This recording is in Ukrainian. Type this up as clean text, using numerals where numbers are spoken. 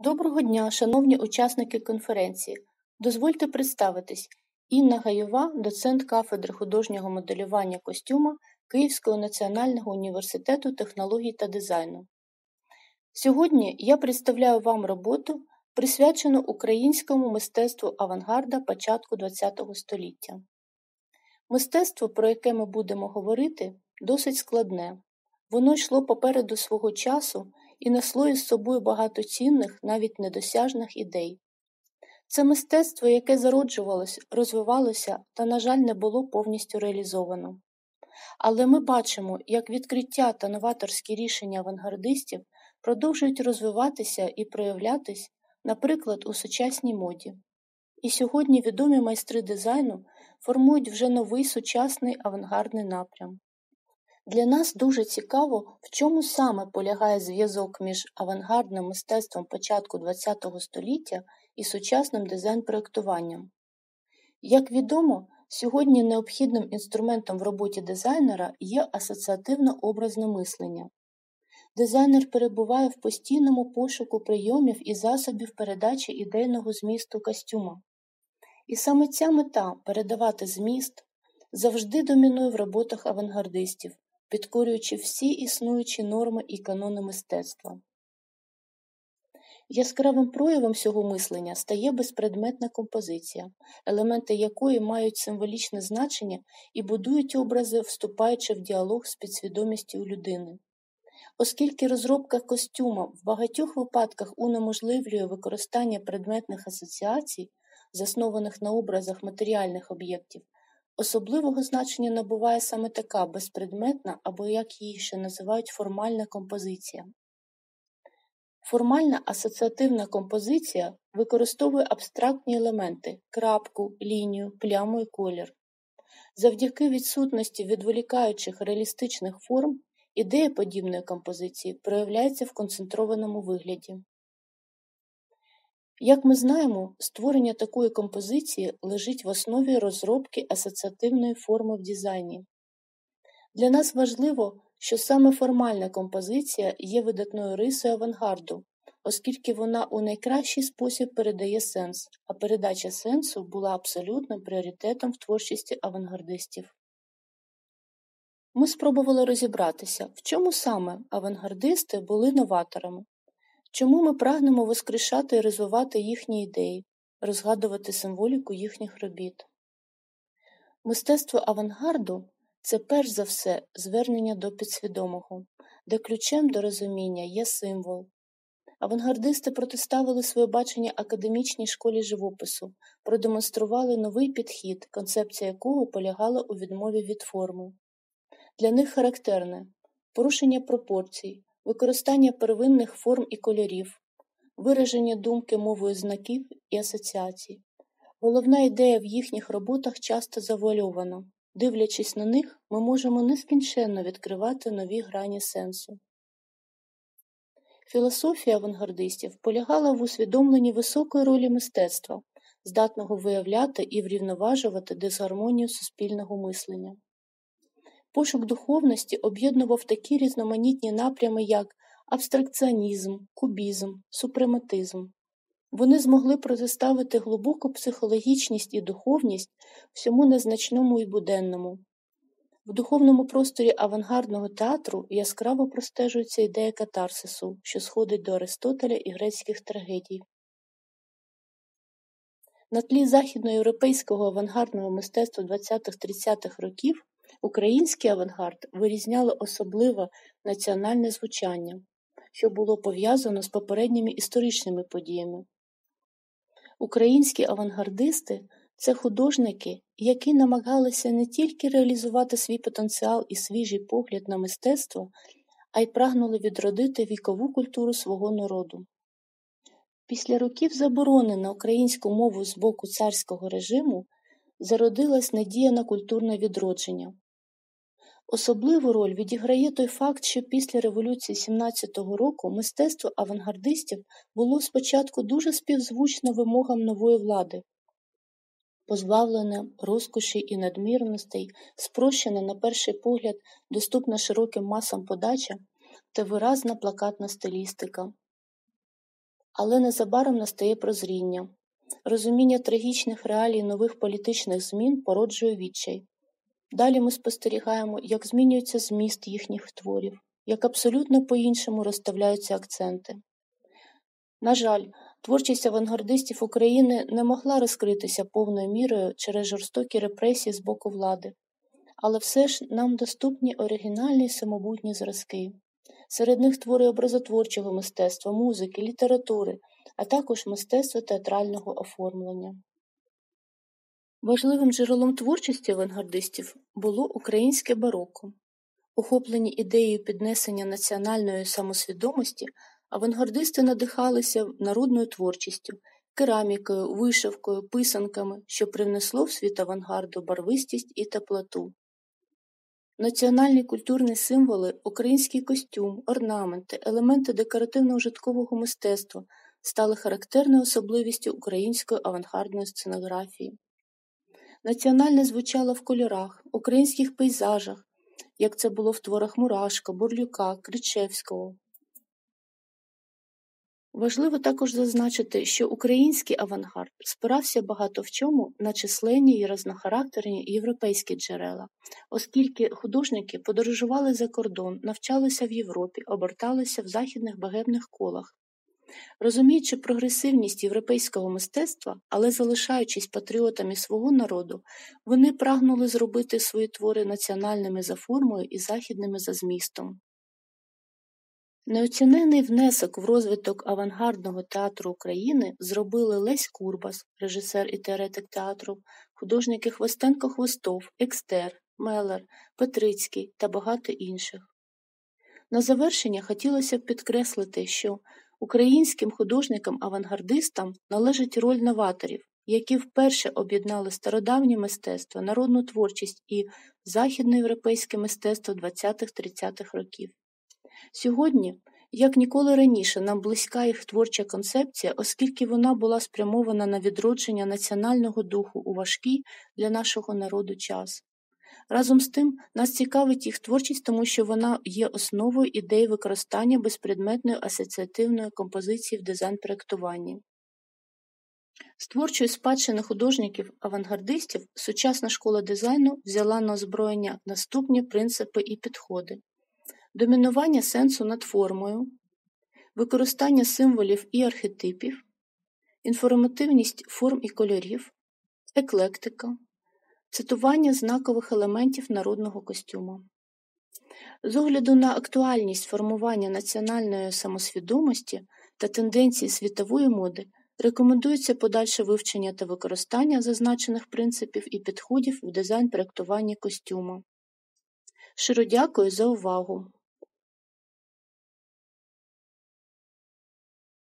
Доброго дня, шановні учасники конференції. Дозвольте представитись. Інна Гайова, доцент кафедри художнього моделювання костюма Київського національного університету технологій та дизайну. Сьогодні я представляю вам роботу, присвячену українському мистецтву авангарда початку ХХ століття. Мистецтво, про яке ми будемо говорити, досить складне. Воно йшло попереду свого часу і несло із собою багато цінних, навіть недосяжних ідей. Це мистецтво, яке зароджувалось, розвивалося та, на жаль, не було повністю реалізовано. Але ми бачимо, як відкриття та новаторські рішення авангардистів продовжують розвиватися і проявлятись, наприклад, у сучасній моді. І сьогодні відомі майстри дизайну формують вже новий сучасний авангардний напрям. Для нас дуже цікаво, в чому саме полягає зв'язок між авангардним мистецтвом початку ХХ століття і сучасним дизайн-проєктуванням. Як відомо, сьогодні необхідним інструментом в роботі дизайнера є асоціативно-образне мислення. Дизайнер перебуває в постійному пошуку прийомів і засобів передачі ідейного змісту костюма. І саме ця мета – передавати зміст – завжди домінує в роботах авангардистів, підкорюючи всі існуючі норми і канони мистецтва. Яскравим проявом цього мислення стає безпредметна композиція, елементи якої мають символічне значення і будують образи, вступаючи в діалог з підсвідомістю людини. Оскільки розробка костюма в багатьох випадках унеможливлює використання предметних асоціацій, заснованих на образах матеріальних об'єктів, особливого значення набуває саме така безпредметна, або як її ще називають, формальна композиція. Формальна асоціативна композиція використовує абстрактні елементи – крапку, лінію, пляму і колір. Завдяки відсутності відволікаючих реалістичних форм, ідея подібної композиції проявляється в концентрованому вигляді. Як ми знаємо, створення такої композиції лежить в основі розробки асоціативної форми в дизайні. Для нас важливо, що саме формальна композиція є видатною рисою авангарду, оскільки вона у найкращий спосіб передає сенс, а передача сенсу була абсолютним пріоритетом в творчості авангардистів. Ми спробували розібратися, в чому саме авангардисти були новаторами. Чому ми прагнемо воскрешати і розвивати їхні ідеї, розгадувати символіку їхніх робіт? Мистецтво авангарду – це перш за все звернення до підсвідомого, де ключем до розуміння є символ. Авангардисти протиставили своє бачення академічній школі живопису, продемонстрували новий підхід, концепція якого полягала у відмові від форми. Для них характерне порушення пропорцій, використання первинних форм і кольорів, вираження думки мовою знаків і асоціацій. Головна ідея в їхніх роботах часто завуальована. Дивлячись на них, ми можемо нескінченно відкривати нові грані сенсу. Філософія авангардистів полягала в усвідомленні високої ролі мистецтва, здатного виявляти і врівноважувати дисгармонію суспільного мислення. Пошук духовності об'єднував такі різноманітні напрями, як абстракціонізм, кубізм, супрематизм. Вони змогли протиставити глибоку психологічність і духовність всьому незначному і буденному. В духовному просторі авангардного театру яскраво простежується ідея катарсису, що сходить до Аристотеля і грецьких трагедій. На тлі західноєвропейського авангардного мистецтва 20-30-х років український авангард вирізняло особливе національне звучання, що було пов'язано з попередніми історичними подіями. Українські авангардисти – це художники, які намагалися не тільки реалізувати свій потенціал і свіжий погляд на мистецтво, а й прагнули відродити вікову культуру свого народу. Після років заборони на українську мову з боку царського режиму зародилась надія на культурне відродження. Особливу роль відіграє той факт, що після революції 17-го року мистецтво авангардистів було спочатку дуже співзвучне вимогам нової влади. Позбавлене розкоші і надмірностей, спрощена на перший погляд, доступна широким масам подача та виразна плакатна стилістика. Але незабаром настає прозріння. Розуміння трагічних реалій нових політичних змін породжує відчай. Далі ми спостерігаємо, як змінюється зміст їхніх творів, як абсолютно по-іншому розставляються акценти. На жаль, творчість авангардистів України не могла розкритися повною мірою через жорстокі репресії з боку влади. Але все ж нам доступні оригінальні самобутні зразки. Серед них твори образотворчого мистецтва, музики, літератури, а також мистецтва театрального оформлення. Важливим джерелом творчості авангардистів було українське бароко. Охоплені ідеєю піднесення національної самосвідомості, авангардисти надихалися народною творчістю, керамікою, вишивкою, писанками, що привнесло в світ авангарду барвистість і теплоту. Національні культурні символи, український костюм, орнаменти, елементи декоративно-ужиткового мистецтва стали характерною особливістю української авангардної сценографії. Національне звучало в кольорах, українських пейзажах, як це було в творах Мурашка, Бурлюка, Кричевського. Важливо також зазначити, що український авангард спирався багато в чому на численні і різнохарактерні європейські джерела, оскільки художники подорожували за кордон, навчалися в Європі, оберталися в західних богемних колах. Розуміючи прогресивність європейського мистецтва, але залишаючись патріотами свого народу, вони прагнули зробити свої твори національними за формою і західними за змістом. Неоцінений внесок в розвиток авангардного театру України зробили Лесь Курбас, режисер і теоретик театру, художники Хвостенко-Хвостов, Екстер, Мелер, Петрицький та багато інших. На завершення хотілося б підкреслити, що українським художникам-авангардистам належить роль новаторів, які вперше об'єднали стародавнє мистецтво, народну творчість і західноєвропейське мистецтво 20-30-х років. Сьогодні, як ніколи раніше, нам близька їх творча концепція, оскільки вона була спрямована на відродження національного духу у важкий для нашого народу час. Разом з тим, нас цікавить їх творчість, тому що вона є основою ідеї використання безпредметної асоціативної композиції в дизайн-проєктуванні. З творчої спадщини художників-авангардистів сучасна школа дизайну взяла на озброєння наступні принципи і підходи. Домінування сенсу над формою, використання символів і архетипів, інформативність форм і кольорів, еклектика, цитування знакових елементів народного костюму. З огляду на актуальність формування національної самосвідомості та тенденції світової моди рекомендується подальше вивчення та використання зазначених принципів і підходів в дизайн-проєктуванні костюму. Щиро дякую за увагу!